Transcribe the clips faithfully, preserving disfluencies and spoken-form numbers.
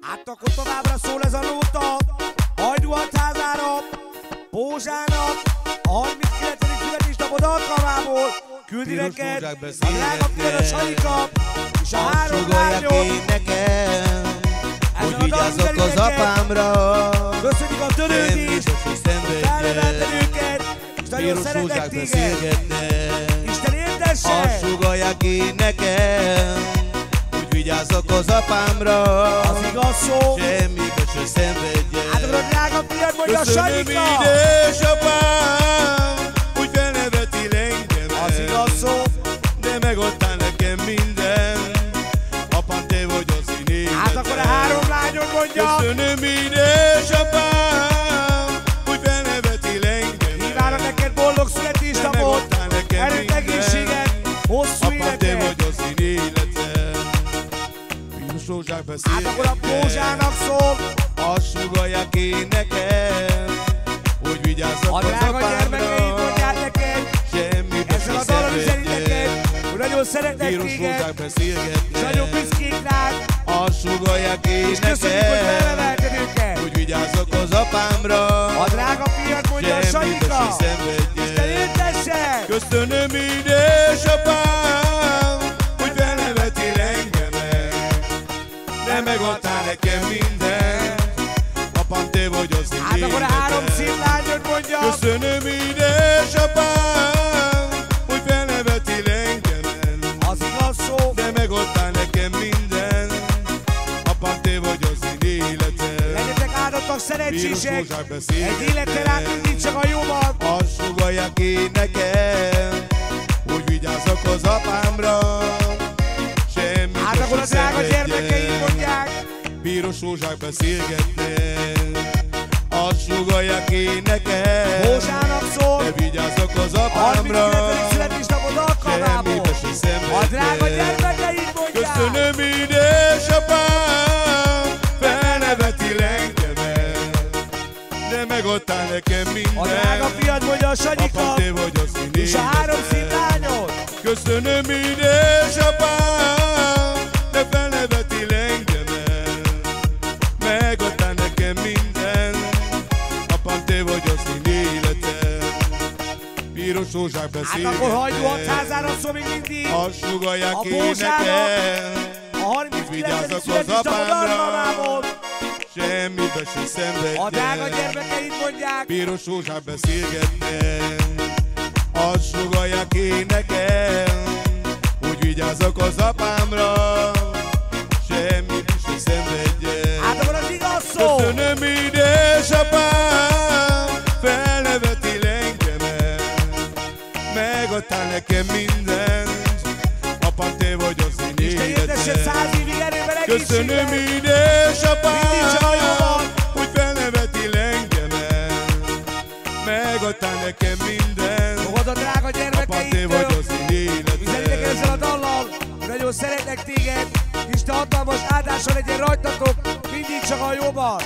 Hát akkor továbbra szól ez a nóta. Hajdúhatházára, Pózsának, a harminckilencedik születésnapod alkalmából küldi neked a drága fiad a Sanyika és a három lányod. Hogy vigyázzak az apámra. Köszönjük a törődést, felnevelted őket, és nagyon szeretek téged. Isten éltesse! Azt sugallják én nekem, hogy vigyázzak az apámra. Az igaz szó. Semmiket se szenvedjen. Hát akkor a drága fiad mondja a Sanyika. Köszönöm édesapám, hogy felneveti engemet. Az igaz szó. De megadtál nekem minden. Apám, te vagy az én életem. Hát akkor a három lányod mondja. Köszönöm édesapám, hogy felnevetél engemet. Kívánok neked boldog születésnapot, erőt, egészséget, hosszú életet. Te vagy az én életem. Piros rózsák beszélgetnek. Hát akkor a Pózsának szól. Azt sugallják én nekem, hogy vigyázzak az apámra. A drága gyermekeid mondják neked, ezzel a dalon üzeni neked, hogy nagyon szeretnek téged, és nagyon büszkék rád. Azt sugallják én és köszönjük, hogy felnevelted őket, hogy vigyázzak az apámra. A drága fiad mondja a Sanyika. Isten éltesse! Köszönöm édesapám, hogy felnevetél engemet. De megadtál nekem mindent. Apám, te vagy az én Hát akkor a három szép lányod mondja. Köszönöm édesapám, hogy felnevetél engemet. Az igaz szó. De megadtál nekem mindent. Apám, te vagy az én életem. Legyetek áldottak, szerencsések. Egy életen át mindig csak a jóban. Azt sugallják én nekem, hogy vigyázzak az apámra. Semmi hát akkor a drága gyermekeid mondják. Piros rózsák beszélgetnek. Azt sugallják én nekem, Pózsának szól. de vigyázzak az apámra. harminckilencedik születésnapod alkalmából. A drága gyermekeid mondják. Köszönöm édesapám, felnevetél engemet. De megadtál nekem mindent. A drága fiad mondja a Sanyika. Apám, te vagy az én és a három szép lányod. Köszönöm édesapám, de felnevetél engemet. Megadtál nekem mindent. Apám, te vagy az én életem. Piros rózsák beszélgetnek. Hát akkor Hajdúhatházára szól még mindig. Azt sugallják a én nekem, a harminckilencedik születésnapod alkalmából. semmibe se szenvedjen. A drága gyermekeid mondják. Piros rózsák beszélgetnek. Azt sugallják én nekem, hogy vigyázzak az apámra. Semmibe se szenvedjen. Hát akkor az igaz szó. Köszönöm édesapám, felnevetél engemet. Megadtál nekem mindent. Apám, te vagy az én Isten éltesse életem. száz évig erővel, Köszönöm egészséggel. édesapám, Mindig csak a jóban. hogy felnevetél engemet. Megadtál nekem mindent. Fogad a drága Apám, te gyermekeidtől. vagy az én Üzenik neked életem. ezzel a dallal, hogy nagyon szeretnek téged. Isten hatalmas áldása legyen rajtatok, mindig csak a jóban.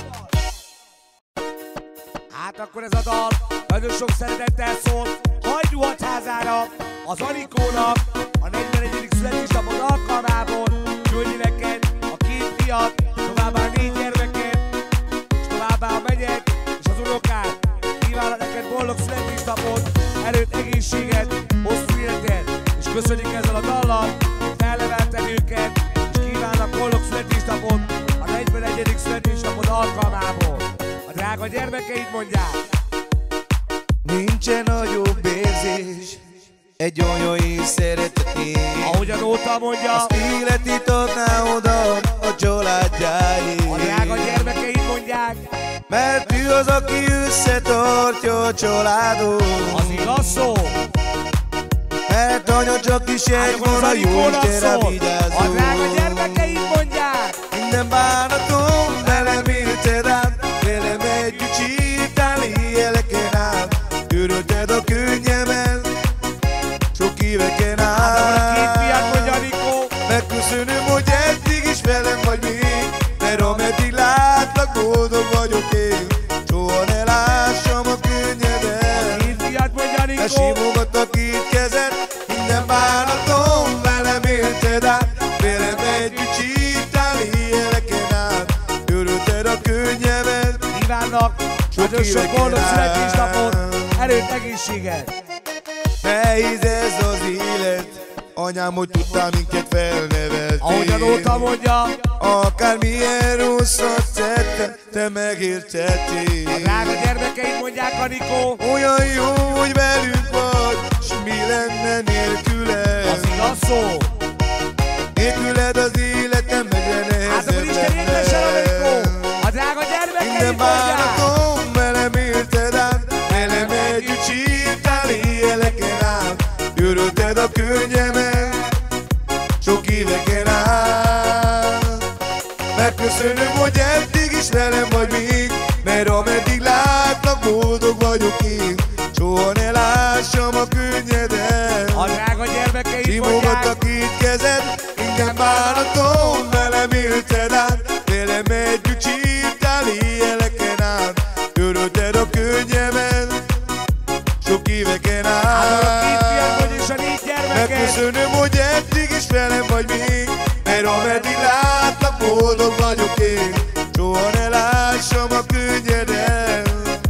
Hát akkor ez a dal nagyon sok szeretettel szól Hajdúhatházára, az Anikónak a negyvenegyedik születésnapod alkalmából küldi neked a két fiat, továbbá négy gyermeket, és továbbá a megyek és az unokát. Kívánok neked boldog születésnapot, erőt, egészséget, hosszú életet, és köszönjük ezzel a dallal, hogy felnevelted őket, és kívánok boldog születésnapot a negyvenegyedik születésnapod alkalmából. A drága gyermekeid mondják. Nincsen nagyobb érzés, egy olyan jó szeretetét. Ahogy a nóta mondja. Azt életét adná oda a családjáért. A drága gyermekeid mondják. Mert ő az, aki összetartja a családot. Az igaz szó. Mert anya csak is egy van, a jó Istenre vigyázol. A drága gyermekeid mondják. Minden bánatom velem élted át, velem együtt sírtál éjjeleken át. Örölted a könnyemet, sok éveken át. A két fiat mondja Anikó. Megköszönöm, hogy eddig is velem vagy még, mert ameddig látlak, boldog vagyok én. Soha ne lássam a könnyedet. A két fiat mondja Anikó. Ne simogat a két kezed, minden bánatom velem élted át, velem együtt sírtál éjjeleken át. kívánnak. Nagyon sok boldog születésnapot, erőt, egészséget. Nehéz ez az élet, anyám, hogy tudtál minket felnevelni. Ahogy a nóta mondja, akármilyen rosszat tettem, te megértettél. a drága gyermekeid mondják, Anikó. Olyan jó, hogy velünk vagy, s mi lenne nélküled? Az igaz szó. Nélküled az életem egyre nehezebb. Hát akkor Isten értesen, Anikó. A drága gyermekeid minden mondják. bánatom velem érted át, velem együtt sírtál éjjeleken át. Örölted a könnyemet, sok éveken át. Megköszönöm, hogy eddig is velem vagy még, mert ameddig látlak, boldog vagyok én. Soha ne lássam a könnyedet. A drága gyermekeid Simogat a mondják. két kezed, minden bánatom velem élted át. Velem együtt sírtál éjjeleken át. Örölted a könnyemet, sok éveken Hát a két át. fiad vagy és a négy gyermeked. Megköszönöm, hogy eddig is velem vagy még, mert ameddig látlak, boldog vagyok én. Soha ne lássam a könnyedet.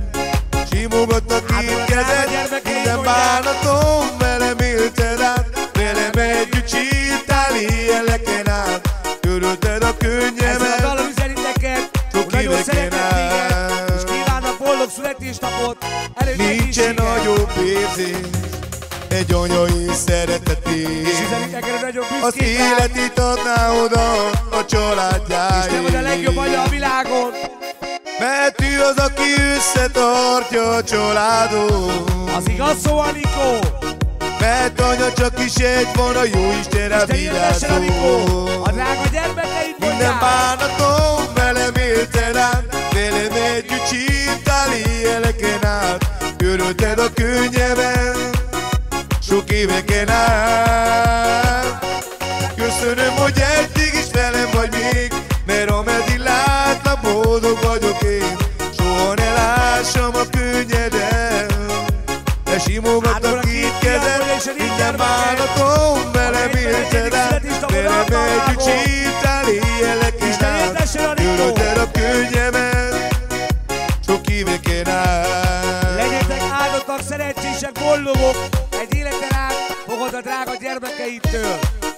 Simogat a két kezed, minden bánatom velem élted át. Velem együtt sírtál éjjeleken át. Örölted a Ezzel a könnyemet, dalon üzenít neked, hogy sok nagyon éveken szeretett téged, át. és kívánnak boldog születésnapot, erőt, Nincsen egészséget. nagyobb érzés egy anyai szeretetés. És üzenít neked, hogy nagyon Az büszkék rá, életét adná oda a családjáért. és te vagy a legjobb anya a világon. Mert ő az, aki összetartja a családot. Az igaz szó, Anikó. Mert anya csak is egy van, a jó Isten a Isten éltessen, Anikó. A világon. drága gyermekeid Minden mondják. bánatom velem élted át. Velem együtt sírtál éjjeleken át. Örölted a könnyemet, sok éveken át. Köszönöm, hogy eddig is velem vagy még, mert ameddig látlak, boldog vagyok én. Soha ne lássam a könnyedet, de simogat a két kezed. Minden bánatom velem élted át. Velem együtt sírtál éjjeleken át. Örölted a könnyemet, sok éveken át. Legyetek áldottak, szerencsések, boldogok, egy életen át fogod a drága gyermekeidtől.